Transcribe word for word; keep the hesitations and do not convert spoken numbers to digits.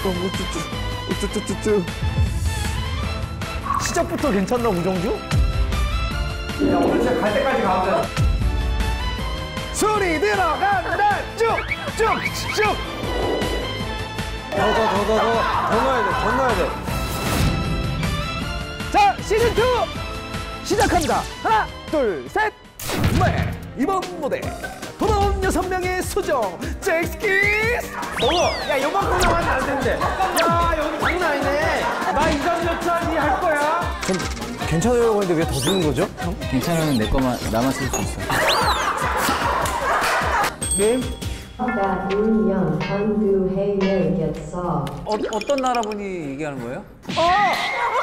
우쭈쭈 우쭈쭈쭈쭈. 시작부터 괜찮나 우정주? 야, 오늘 진짜 갈 때까지 가보자. 소리 들어간다. 쭉쭉쭉. 더 더 더 더 더 넣어야 돼. 더 넣어야 돼. 자, 시즌 투 시작합니다. 하나, 둘, 셋. 네, 이번 무대 돌아온 여섯 명의 수정 잭스키스. 어, 야, 요만큼 나왔는데 안 되는데. 야, 여기 장난 아니네. 나 이삼 차니 할 거야. 전 괜찮으려고 했는데 왜 더 주는 거죠? 형? 괜찮으면 내 거만 나만 쓸 수 있어. 게임. 박윤영 한두 해외겠어. 어, 어떤 나라 분이 얘기하는 거예요? 어!